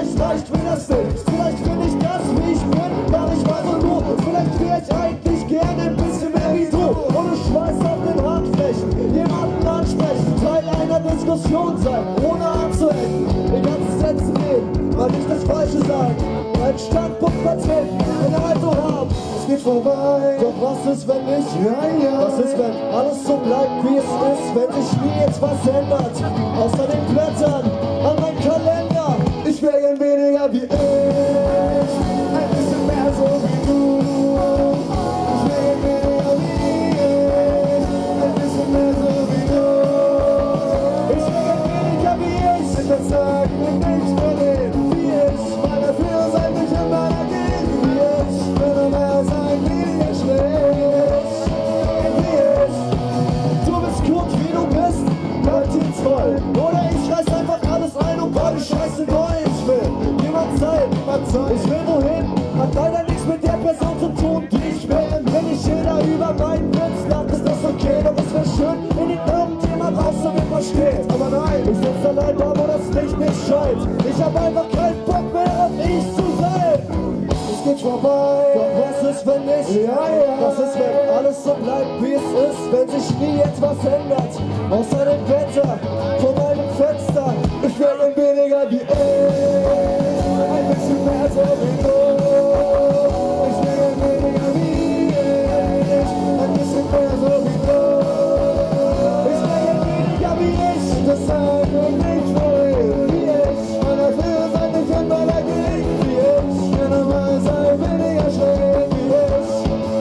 vielleicht reicht mir das nicht. Vielleicht bin ich das, wie ich bin, gar nicht mal so gut. Vielleicht wär ich eigentlich gerne ein bisschen mehr wie du. Ohne Schweiß auf den Handflächen, jemanden ansprechen, Teil einer Diskussion sein, ohne anzuecken. Die ganzen Sätze reden, weil nicht das Falsche sagen. Einen Standpunkt vertreten, eine Haltung haben. Es geht vorbei, doch was ist, wenn nicht? Was ist, wenn alles so bleibt, wie es ist? Wenn sich nie jetzt was ändert, außer den Blättern an meinem Kalender. Ich wär gern weniger wie ich, ein bisschen mehr so wie du. Ich wär gern weniger wie ich, ein bisschen mehr so wie du. Ich wär gern weniger wie ich, mit der Sagen und nicht nur reden wie ich, weil dafür seid ich immer dagegen wie ich. Würde mehr sein, weniger schlecht wie ich. Du bist gut wie du bist, voll. Oder ich reiß einfach alles ein und baue die Scheiße neu. Ich will niemand sein, ich will wohin. Hat leider nichts mit der Person zu tun, die ich bin. Wenn ich jeder über meinen Witz lacht, ist das okay. Doch es wär schön, wenn ihn irgendjemand außer mir versteht. Aber nein, ich sitz allein da, wo das Licht nicht scheint. Ich hab einfach keinen Bock mehr auf ich zu sein. Es geht vorbei, doch was ist, wenn nicht? Was ist, wenn alles so bleibt, wie es ist? Wenn sich nie etwas ändert, außer dem Wetter von meinem Fenster. Ich wär gern weniger wie ich, ein bisschen mehr so wie du. Ich wär gern weniger wie ich, ein bisschen mehr so wie du. Ich wär gern weniger wie ich, das sagen und nicht nur wie ich. Und dafür seid ich immer dagegen wie ich. Wenn normal sei, weniger schlecht wie ich.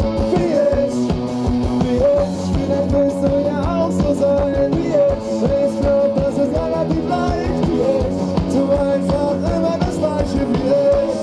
Vielleicht willst du ja auch so sein wie ich. Ich glaub, das ist relativ leicht wie ich. Du einfach immer das Gleiche wie ich.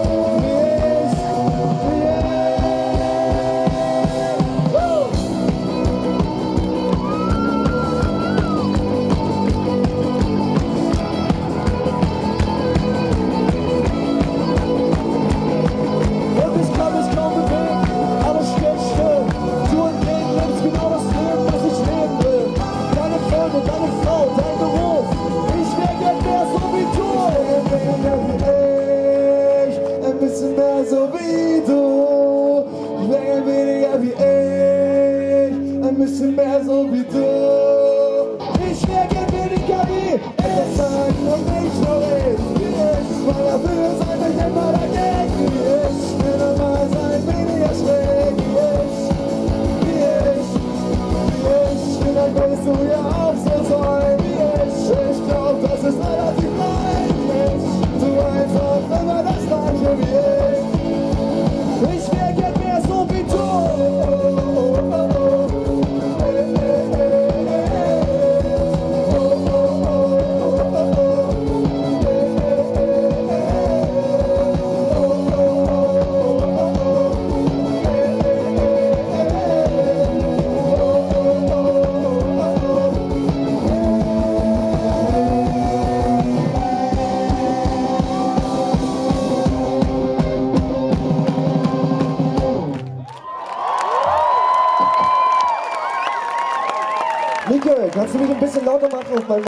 Und ich kann mich kaum bewegen, alles steht still. Du hingegen lebst genau das Leben, das ich leben will. Deine Freunde, deine Frau, dein Beruf. Ich wär gern mehr so wie du. Ein bisschen mehr so wie du. Ich wär gern weniger wie ich, ein bisschen mehr so wie du. Ich wär gern weniger wie ich, das sagen und nicht nur reden wie ich, weil dafür seid ich immer dagegen wie ich. Will normal sein, weniger schräg wie ich, vielleicht willst du ja auch so sein wie ich. Ich glaub, das ist relativ leicht. Du einfach immer das Gleiche wie ich. Ich wär gern mehr so wie du. Mikkel, kannst du mich ein bisschen lauter machen auf meinem